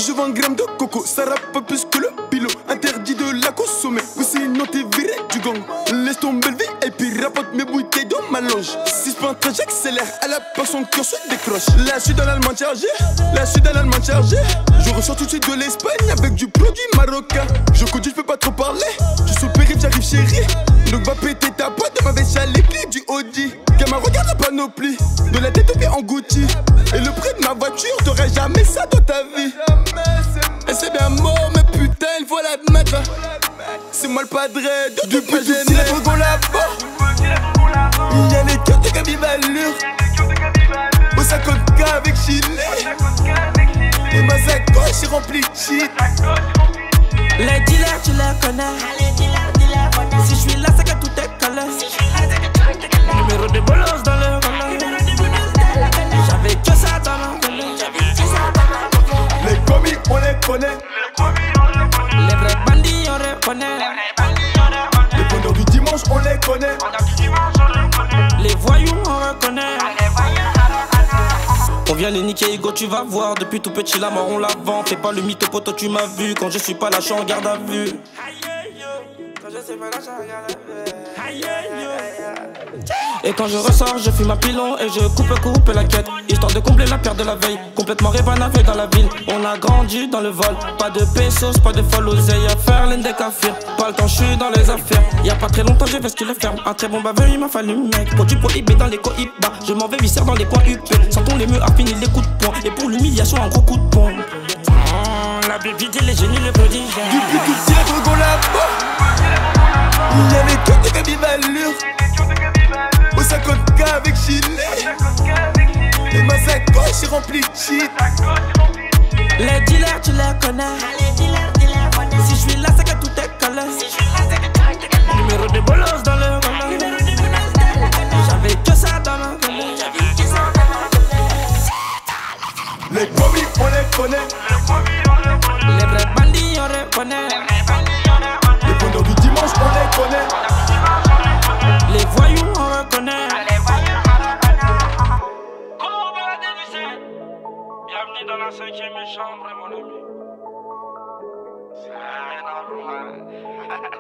je vends un gramme de coco, ça rappe plus que le pilot. Interdit de la consommer, ou sinon t'es viré du gang. Laisse tomber le vie et puis rapporte mes bouteilles dans ma loge. 6 points j'accélère, à la part son cœur se décroche. Là je suis dans l'Allemagne chargée, je ressors tout de suite de l'Espagne avec du produit marocain. Je conduis, je peux pas trop parler, je suis au périph', j'arrive chérie. Donc va péter ta pote, ma veste à les clés du Audi. Gamin regarde la panoplie, de la tête aux pieds en Gucci. Et le prix de ma voiture, t'aurais jamais ça dans ta vie. Et c'est bien mort, mais putain, il faut l'admettre. C'est moi le padre depuis tout petit, les dragons là-bas. Il y a les cœurs de Gabi Valure. Au 50K avec Chili. Et ma sacoche est remplie de shit. Les dealers, tu les connais. Si je suis là, c'est que tout est collé. Numéro de bolos dans le relais. J'avais que ça dans ma collègue. Les commis, on les connaît. Les vrais bandits, on les connaît. Les vendeurs du dimanche, on les connaît. Les voyous, on reconnaît. On vient les niquer, Hugo, tu vas voir. Depuis tout petit, la mort, on la vend. Fais pas le mytho, poto, tu m'as vu. Quand je suis pas là, je suis en garde à vue. Quand je suis pas là, je suis en garde à vue. Et quand je ressors, je fume un pilon et je coupe la quête. Histoire de combler la perte de la veille. Complètement révanavé dans la ville. On a grandi dans le vol. Pas de pesos, pas de folle oseille. À faire l'un des kafirs. Pas le temps, je suis dans les affaires. Y'a pas très longtemps, j'ai vesti le ferme. Un très bon baveux, il m'a fallu mec. Produit prohibé dans les cohibas. Je m'en vais viscère dans les coins UP. Sentons les murs à finir les coups de poing. Et pour l'humiliation, un gros coup de poing. La bébite, les génies, le prodige. Depuis tout petit, les dragons là-bas. Il y a les cœurs de Gabi Valure. Au 50K avec Chili. Et ma sacoche est remplie de shit. Les dealers, tu les connais. Si je suis là, c'est que tout est collé. Numéro de bolos dans le relais. J'avais que ça dans ma collègue. Les commis, on les connaît. Les vrais bandits, on les connaît. Les vendeurs du dimanche, on les connaît. Les voyous, on reconnaît. Bienvenue dans la 5e chambre, mon ami. C'est normal.